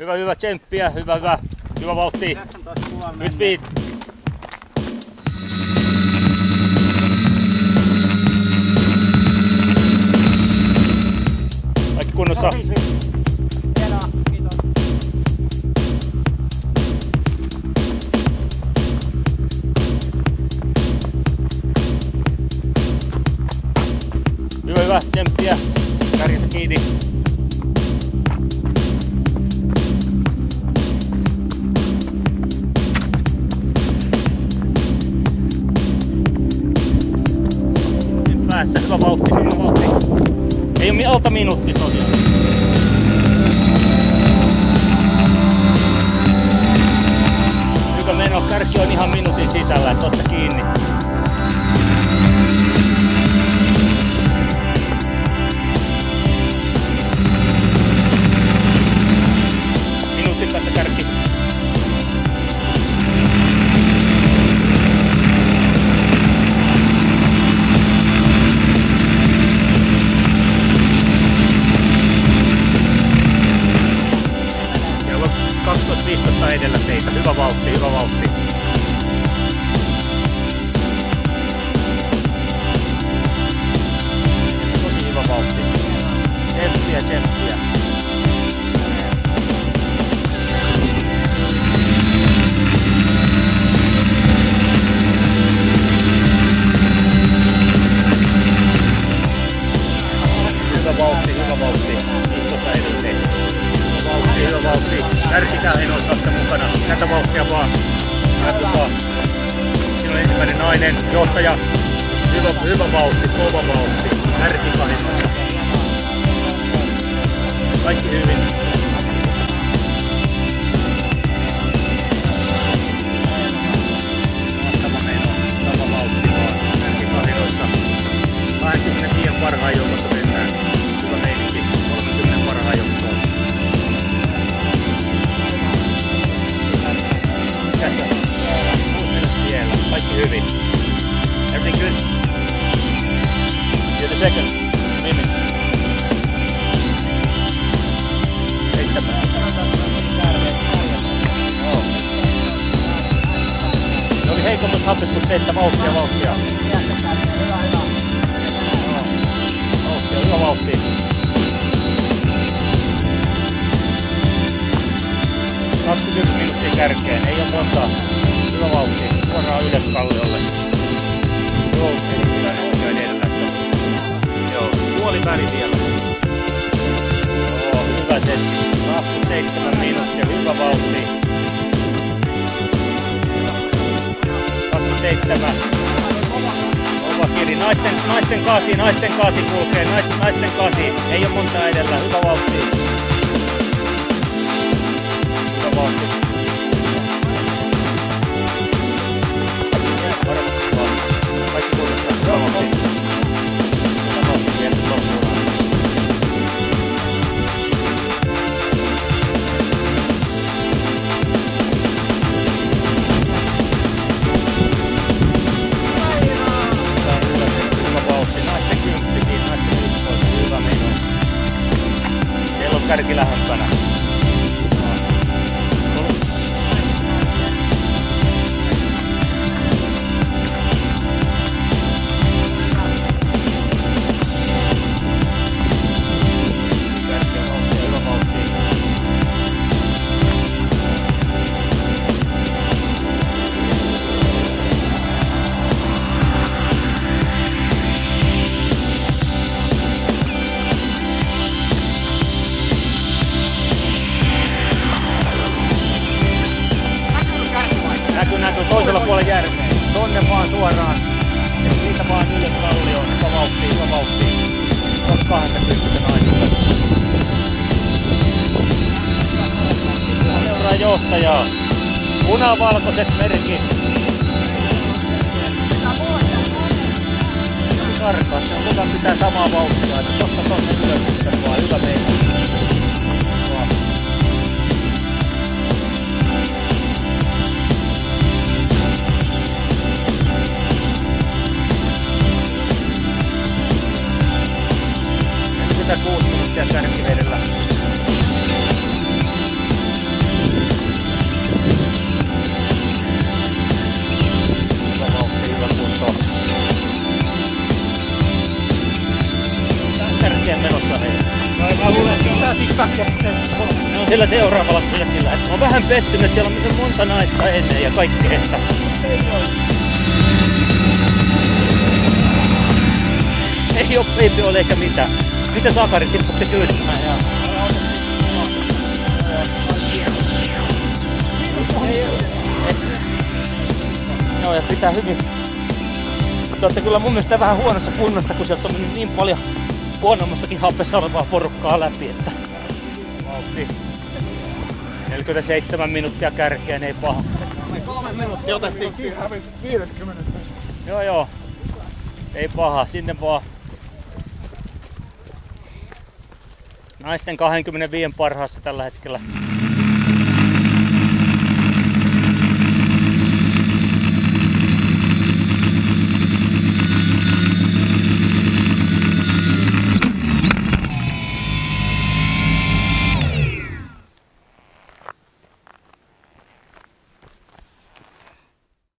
Hyvä tsemppiä, hyvä vauhti. Nyt speed. Kaikki kunnossa. Hyvä, tsemppiä. Kärjessä kiinni. Päässä, hyvä vauhti. Ei oo alta minuutti tosiaan. Hyvä meno, kärki on ihan minuutin sisällä, et otta kiinni. Minuutin päässä kärki. Ja 12-15 edellä teitä. Hyvä vauhti. Tosi hyvä vauhti. Tsemppiä. Hyvä vauhti. 15 edellä teitä. Hyvä vauhti. Kärkikää ei noista tästä mukana. Tätä vauhtia vaan. Siinä on ensimmäinen nainen, johtaja. Hyvä vauhti, kova vauhti. Kärkikahinoissa. Kaikki hyvin. Mahtava meno. Sama vauhti vaan. Kärkikahinoissa. 20 tien parhaan joukossa mennään. Hyvä meininki. 30 parhaan joukkoon. Tässä. 6 minuuttia vielä. Kaikki hyvin. Everything good? You're the second. Mimi. 7. Ne oli heikommassa hapessa, kun teitä vauhtia. Hyvä vauhti. – 21 minuuttia kärkeen, ei oo montaa. Hyvä vauhti, suoraan ylös kalliolle. Joo, erittäin oikein edellä. Joo, puoliväli vielä. Joo, hyvä setti. 27 minuuttia, hyvä vauhti. 27. Kova kiri, naisten kasi kulkee, naisten kasi. Ei oo montaa edellä, hyvä vauhti. Hyvä vauhti. Kaikki kunnossa, hyvä vauhti. Hyvä vauhti vielä loppuun. Naisten 10, naisten 11, hyvä meno. Siellä on kärki lähempänä. Kärki on vauhtia, hyvä vauhtia. Näkyy toisella puolella järveä. Tonne vaan suoraan. Ja siitä vaan ylös kallioon. Hyvä vauhti. 20 naisista. Seuraa johtajaa. Punavalkoiset merkit. Karkas. Kuka pitää samaa vauhtia. Tosta tonne ylös vaan. Hyvä meitä. Sitä 6 minuuttia kärkivedellä. Ne on siellä seuraavalla kylkillä. Mä oon vähän pettynyt, että siellä on miten monta naista ennen ja kaikkea. Ei oo peipi eikä mitään. Mistä Sakari tippuuko se kyyditään? Joo, ja pitää hyvin. Te ootte kyllä mun mielestä vähän huonossa kunnossa, kun sieltä on mennyt niin paljon huonommassakin hapessa olevaa porukkaa läpi, että vauhti. 47 minuuttia kärkeen, ei paha. 3 minuuttia otettiin. Hävisi 50. Joo. Ei paha, sinne vaan. Naisten 25 parhaassa tällä hetkellä.